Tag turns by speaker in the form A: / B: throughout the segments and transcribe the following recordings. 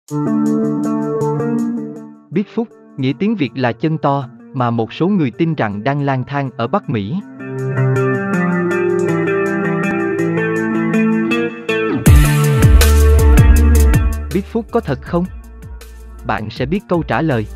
A: Bigfoot, nghĩa tiếng Việt là chân to, mà một số người tin rằng đang lang thang ở Bắc Mỹ. Bigfoot có thật không? Bạn sẽ biết câu trả lời.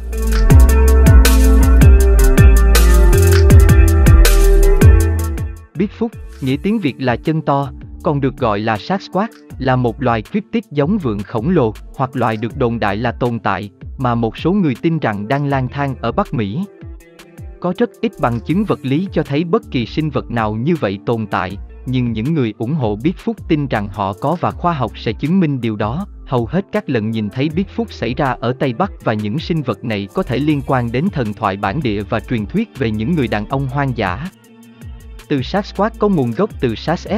A: Bigfoot, nghĩa tiếng Việt là chân to, còn được gọi là Sasquatch, là một loài cryptid giống vượn khổng lồ, hoặc loài được đồn đại là tồn tại, mà một số người tin rằng đang lang thang ở Bắc Mỹ. Có rất ít bằng chứng vật lý cho thấy bất kỳ sinh vật nào như vậy tồn tại, nhưng những người ủng hộ Bigfoot tin rằng họ có và khoa học sẽ chứng minh điều đó. Hầu hết các lần nhìn thấy Bigfoot xảy ra ở Tây Bắc và những sinh vật này có thể liên quan đến thần thoại bản địa và truyền thuyết về những người đàn ông hoang dã. Từ Sasquatch có nguồn gốc từ Sask,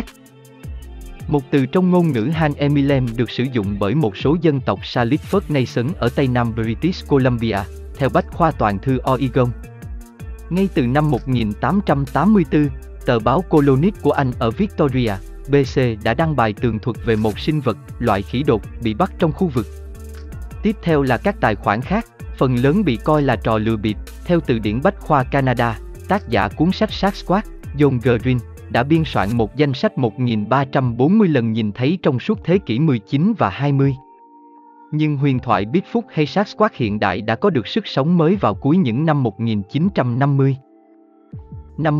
A: một từ trong ngôn ngữ Han Emilem được sử dụng bởi một số dân tộc Salish First Nation ở Tây Nam British Columbia, theo Bách khoa toàn thư Oregon. Ngay từ năm 1884, tờ báo Colonist của Anh ở Victoria, BC đã đăng bài tường thuật về một sinh vật, loại khỉ đột, bị bắt trong khu vực. Tiếp theo là các tài khoản khác, phần lớn bị coi là trò lừa bịp. Theo từ điển Bách khoa Canada, tác giả cuốn sách Sasquatch, John Green, đã biên soạn một danh sách 1340 lần nhìn thấy trong suốt thế kỷ 19 và 20. Nhưng huyền thoại Bigfoot hay Sasquatch hiện đại đã có được sức sống mới vào cuối những năm 1950. Năm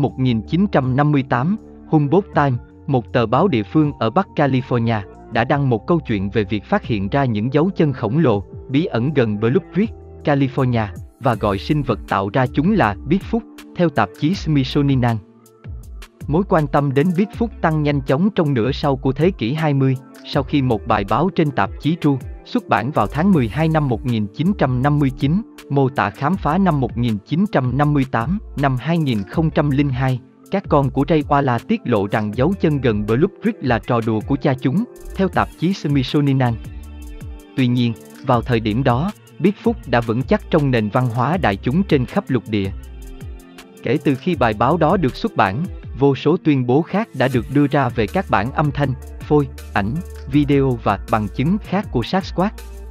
A: 1958, Humboldt Times, một tờ báo địa phương ở Bắc California, đã đăng một câu chuyện về việc phát hiện ra những dấu chân khổng lồ, bí ẩn gần Blue Creek, California, và gọi sinh vật tạo ra chúng là Bigfoot, theo tạp chí Smithsonian. Mối quan tâm đến Bigfoot tăng nhanh chóng trong nửa sau của thế kỷ 20, sau khi một bài báo trên tạp chí True, xuất bản vào tháng 12 năm 1959, mô tả khám phá năm 1958, năm 2002, các con của Ray Walla tiết lộ rằng dấu chân gần Blue Creek là trò đùa của cha chúng, theo tạp chí Smithsonian. Tuy nhiên, vào thời điểm đó, Bigfoot đã vững chắc trong nền văn hóa đại chúng trên khắp lục địa. Kể từ khi bài báo đó được xuất bản, vô số tuyên bố khác đã được đưa ra về các bản âm thanh, phôi, ảnh, video và bằng chứng khác của Sasquatch.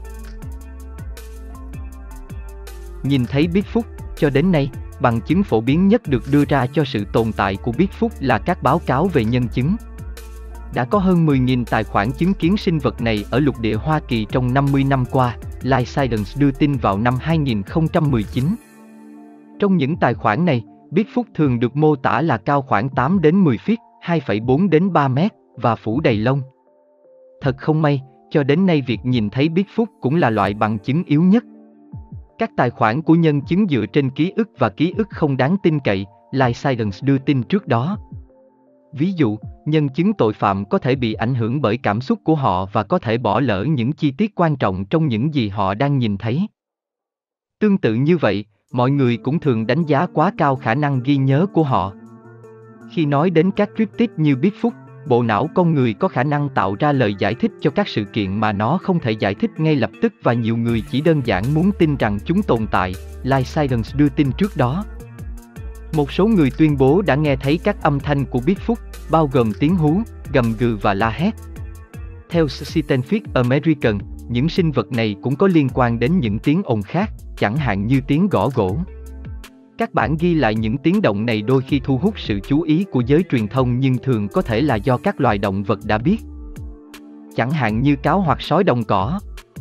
A: Nhìn thấy Bigfoot, cho đến nay, bằng chứng phổ biến nhất được đưa ra cho sự tồn tại của Bigfoot là các báo cáo về nhân chứng. Đã có hơn 10.000 tài khoản chứng kiến sinh vật này ở lục địa Hoa Kỳ trong 50 năm qua, Life Science đưa tin vào năm 2019. Trong những tài khoản này, Bigfoot thường được mô tả là cao khoảng 8 đến 10 feet, 2,4 đến 3 mét, và phủ đầy lông. Thật không may, cho đến nay việc nhìn thấy Bigfoot cũng là loại bằng chứng yếu nhất. Các tài khoản của nhân chứng dựa trên ký ức và ký ức không đáng tin cậy, Life Science đưa tin trước đó. Ví dụ, nhân chứng tội phạm có thể bị ảnh hưởng bởi cảm xúc của họ và có thể bỏ lỡ những chi tiết quan trọng trong những gì họ đang nhìn thấy. Tương tự như vậy, mọi người cũng thường đánh giá quá cao khả năng ghi nhớ của họ. Khi nói đến các cryptid như Bigfoot, bộ não con người có khả năng tạo ra lời giải thích cho các sự kiện mà nó không thể giải thích ngay lập tức, và nhiều người chỉ đơn giản muốn tin rằng chúng tồn tại, Life Science đưa tin trước đó. Một số người tuyên bố đã nghe thấy các âm thanh của Bigfoot, bao gồm tiếng hú, gầm gừ và la hét. Theo Scientific American, những sinh vật này cũng có liên quan đến những tiếng ồn khác, chẳng hạn như tiếng gõ gỗ. Các bản ghi lại những tiếng động này đôi khi thu hút sự chú ý của giới truyền thông, nhưng thường có thể là do các loài động vật đã biết, chẳng hạn như cáo hoặc sói đồng cỏ.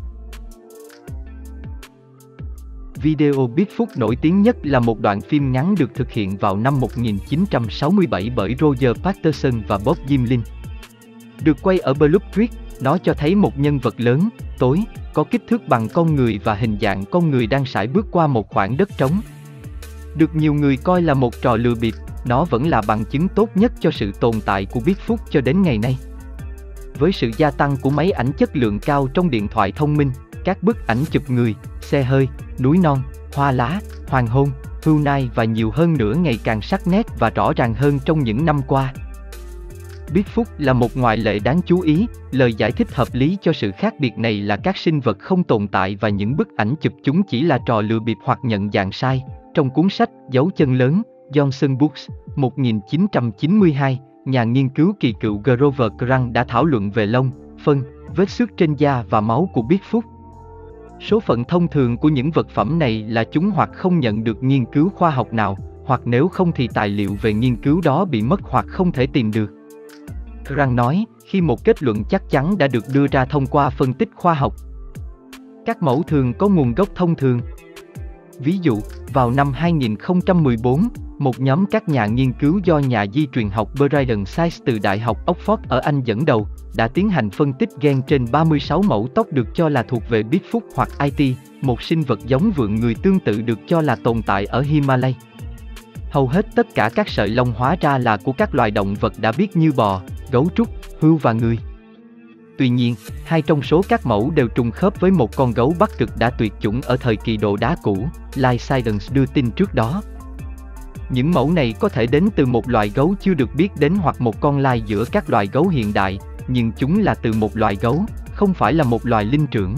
A: Video Bigfoot nổi tiếng nhất là một đoạn phim ngắn được thực hiện vào năm 1967 bởi Roger Patterson và Bob Gimlin. Được quay ở Blue Creek, nó cho thấy một nhân vật lớn, tối, có kích thước bằng con người và hình dạng con người đang sải bước qua một khoảng đất trống. Được nhiều người coi là một trò lừa bịp, nó vẫn là bằng chứng tốt nhất cho sự tồn tại của Bigfoot cho đến ngày nay. Với sự gia tăng của máy ảnh chất lượng cao trong điện thoại thông minh, các bức ảnh chụp người, xe hơi, núi non, hoa lá, hoàng hôn, hươu nai và nhiều hơn nữa ngày càng sắc nét và rõ ràng hơn trong những năm qua. Bigfoot là một ngoại lệ đáng chú ý. Lời giải thích hợp lý cho sự khác biệt này là các sinh vật không tồn tại và những bức ảnh chụp chúng chỉ là trò lừa bịp hoặc nhận dạng sai. Trong cuốn sách Dấu chân lớn, Johnson Books, 1992, nhà nghiên cứu kỳ cựu Grover Krang đã thảo luận về lông, phân, vết xước trên da và máu của Bigfoot. Số phận thông thường của những vật phẩm này là chúng hoặc không nhận được nghiên cứu khoa học nào, hoặc nếu không thì tài liệu về nghiên cứu đó bị mất hoặc không thể tìm được. Rand nói, khi một kết luận chắc chắn đã được đưa ra thông qua phân tích khoa học. Các mẫu thường có nguồn gốc thông thường. Ví dụ, vào năm 2014, một nhóm các nhà nghiên cứu do nhà di truyền học Brian Sykes từ Đại học Oxford ở Anh dẫn đầu, đã tiến hành phân tích gen trên 36 mẫu tóc được cho là thuộc về Bigfoot hoặc IT, một sinh vật giống vượn người tương tự được cho là tồn tại ở Himalaya. Hầu hết tất cả các sợi lông hóa ra là của các loài động vật đã biết như bò, gấu trúc, hươu và người. Tuy nhiên, 2 trong số các mẫu đều trùng khớp với một con gấu Bắc Cực đã tuyệt chủng ở thời kỳ đồ đá cũ, Life Science đưa tin trước đó. Những mẫu này có thể đến từ một loài gấu chưa được biết đến hoặc một con lai giữa các loài gấu hiện đại, nhưng chúng là từ một loài gấu, không phải là một loài linh trưởng.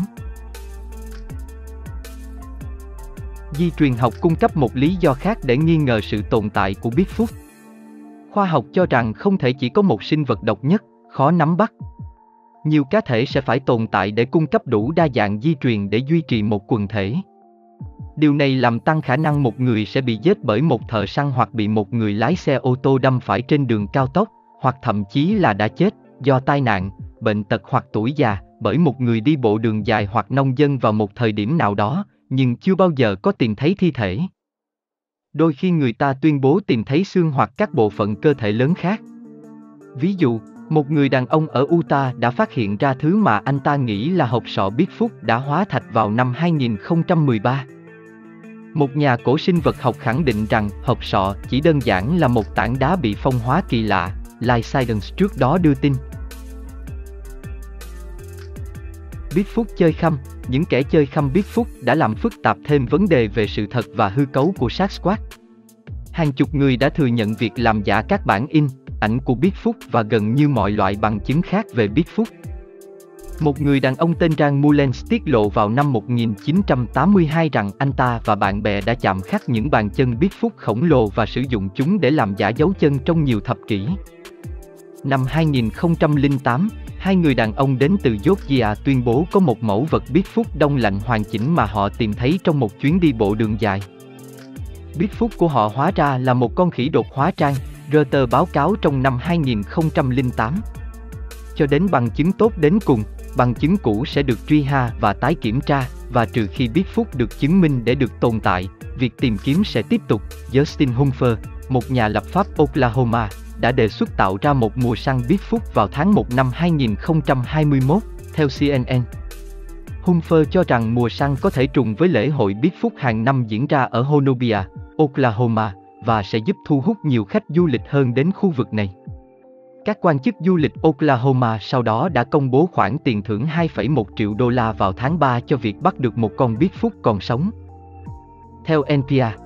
A: Di truyền học cung cấp một lý do khác để nghi ngờ sự tồn tại của Bigfoot. Khoa học cho rằng không thể chỉ có một sinh vật độc nhất, khó nắm bắt. Nhiều cá thể sẽ phải tồn tại để cung cấp đủ đa dạng di truyền để duy trì một quần thể. Điều này làm tăng khả năng một người sẽ bị giết bởi một thợ săn hoặc bị một người lái xe ô tô đâm phải trên đường cao tốc, hoặc thậm chí là đã chết do tai nạn, bệnh tật hoặc tuổi già bởi một người đi bộ đường dài hoặc nông dân vào một thời điểm nào đó, nhưng chưa bao giờ có tìm thấy thi thể. Đôi khi người ta tuyên bố tìm thấy xương hoặc các bộ phận cơ thể lớn khác. Ví dụ, một người đàn ông ở Utah đã phát hiện ra thứ mà anh ta nghĩ là hộp sọ Bigfoot đã hóa thạch vào năm 2013. Một nhà cổ sinh vật học khẳng định rằng hộp sọ chỉ đơn giản là một tảng đá bị phong hóa kỳ lạ, Life Science trước đó đưa tin. Bigfoot chơi khăm. Những kẻ chơi khăm Bigfoot đã làm phức tạp thêm vấn đề về sự thật và hư cấu của Sasquatch. Hàng chục người đã thừa nhận việc làm giả các bản in, ảnh của Bigfoot và gần như mọi loại bằng chứng khác về Bigfoot. Một người đàn ông tên Rand Mullens tiết lộ vào năm 1982 rằng anh ta và bạn bè đã chạm khắc những bàn chân Bigfoot khổng lồ và sử dụng chúng để làm giả dấu chân trong nhiều thập kỷ. Năm 2008, 2 người đàn ông đến từ Georgia tuyên bố có một mẫu vật Bigfoot đông lạnh hoàn chỉnh mà họ tìm thấy trong một chuyến đi bộ đường dài. Bigfoot của họ hóa ra là một con khỉ đột hóa trang, Reuters báo cáo trong năm 2008. Cho đến bằng chứng tốt đến cùng, bằng chứng cũ sẽ được truy ha và tái kiểm tra, và trừ khi Bigfoot được chứng minh để được tồn tại, việc tìm kiếm sẽ tiếp tục. Justin Humphrey, một nhà lập pháp Oklahoma, đã đề xuất tạo ra một mùa săn Bigfoot vào tháng 1 năm 2021, theo CNN. Humphrey cho rằng mùa săn có thể trùng với lễ hội Bigfoot hàng năm diễn ra ở Honobia, Oklahoma, và sẽ giúp thu hút nhiều khách du lịch hơn đến khu vực này. Các quan chức du lịch Oklahoma sau đó đã công bố khoản tiền thưởng 2,1 triệu đô la vào tháng 3 cho việc bắt được một con Bigfoot còn sống. Theo NPR,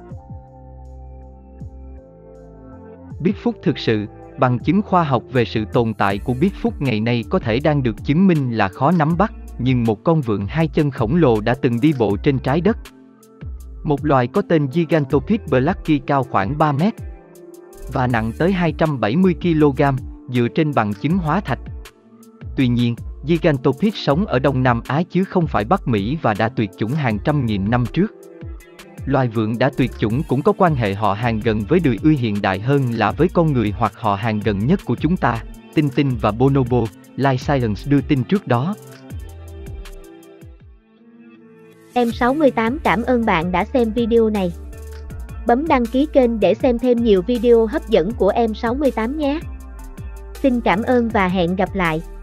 A: Bigfoot thực sự, bằng chứng khoa học về sự tồn tại của Bigfoot ngày nay có thể đang được chứng minh là khó nắm bắt, nhưng một con vượn 2 chân khổng lồ đã từng đi bộ trên trái đất. Một loài có tên Gigantopithecus blacki cao khoảng 3 mét và nặng tới 270 kg, dựa trên bằng chứng hóa thạch. Tuy nhiên, Gigantopithecus sống ở Đông Nam Á chứ không phải Bắc Mỹ và đã tuyệt chủng hàng trăm nghìn năm trước. Loài vượn đã tuyệt chủng cũng có quan hệ họ hàng gần với đười ươi hiện đại hơn là với con người hoặc họ hàng gần nhất của chúng ta, Tintin và Bonobo, Life Science đưa tin trước đó.
B: Em68 cảm ơn bạn đã xem video này. Bấm đăng ký kênh để xem thêm nhiều video hấp dẫn của Em68 nhé. Xin cảm ơn và hẹn gặp lại.